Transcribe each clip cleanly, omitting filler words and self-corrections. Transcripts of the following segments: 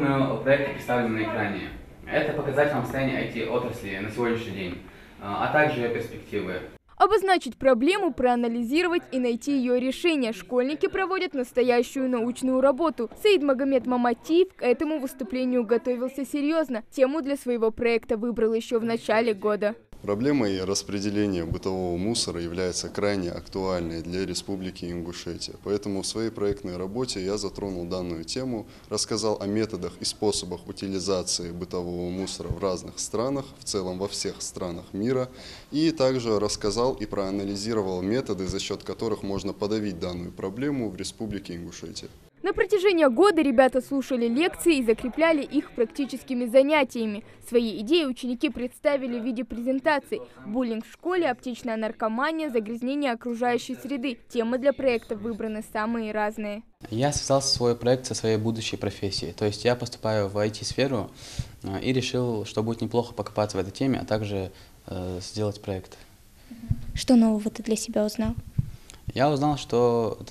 Думаю, проекты, представленные на экране, это показатель состояния IT-отрасли на сегодняшний день, а также ее перспективы. Обозначить проблему, проанализировать и найти ее решение. Школьники проводят настоящую научную работу. Саид Магомед Маматиев к этому выступлению готовился серьезно. Тему для своего проекта выбрал еще в начале года. Проблемой распределения бытового мусора является крайне актуальной для Республики Ингушетия. Поэтому в своей проектной работе я затронул данную тему, рассказал о методах и способах утилизации бытового мусора в разных странах, в целом во всех странах мира, и также рассказал и проанализировал методы, за счет которых можно подавить данную проблему в Республике Ингушетия. На протяжении года ребята слушали лекции и закрепляли их практическими занятиями. Свои идеи ученики представили в виде презентаций: буллинг в школе, аптечная наркомания, загрязнение окружающей среды. Темы для проекта выбраны самые разные. Я связал свой проект со своей будущей профессией. То есть я поступаю в IT-сферу и решил, что будет неплохо покопаться в этой теме, а также сделать проект. Что нового ты для себя узнал? Я узнал, что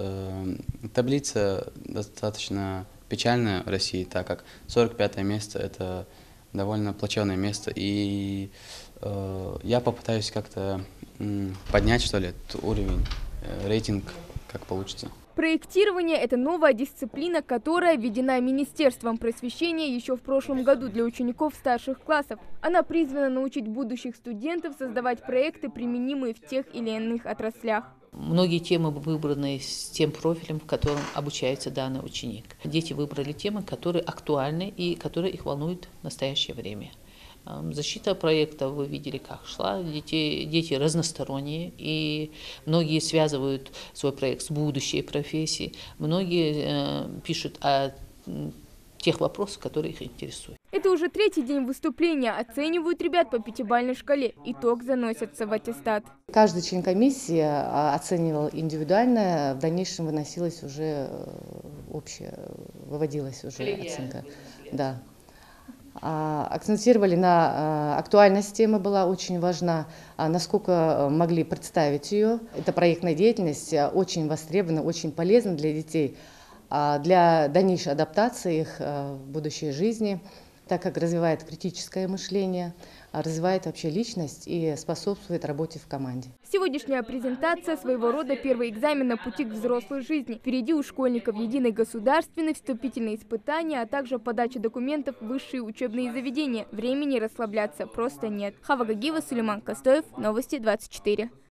таблица достаточно печальная в России, так как 45-е место – это довольно плачевное место, и я попытаюсь как-то поднять, что ли, этот уровень, рейтинг, как получится. Проектирование – это новая дисциплина, которая введена Министерством просвещения еще в прошлом году для учеников старших классов. Она призвана научить будущих студентов создавать проекты, применимые в тех или иных отраслях. Многие темы выбраны с тем профилем, в котором обучается данный ученик. Дети выбрали темы, которые актуальны и которые их волнуют в настоящее время. Защита проекта, вы видели, как шла. Дети разносторонние, и многие связывают свой проект с будущей профессией. Многие пишут о тех вопросах, которые их интересуют. Это уже третий день выступления. Оценивают ребят по 5-бальной шкале. Итог заносится в аттестат. Каждый член комиссии оценивал индивидуально, в дальнейшем выносилась уже общая, выводилась уже оценка. Да. Акцентировали на актуальность темы, была очень важна, насколько могли представить ее. Эта проектная деятельность очень востребована, очень полезна для детей, для дальнейшей адаптации их в будущей жизни, так как развивает критическое мышление, развивает вообще личность и способствует работе в команде. Сегодняшняя презентация своего рода первый экзамен на пути к взрослой жизни. Впереди у школьников единый государственный, вступительные испытания, а также подача документов в высшие учебные заведения. Времени расслабляться просто нет. Хава Гагиева, Сулейман Костоев, Новости 24.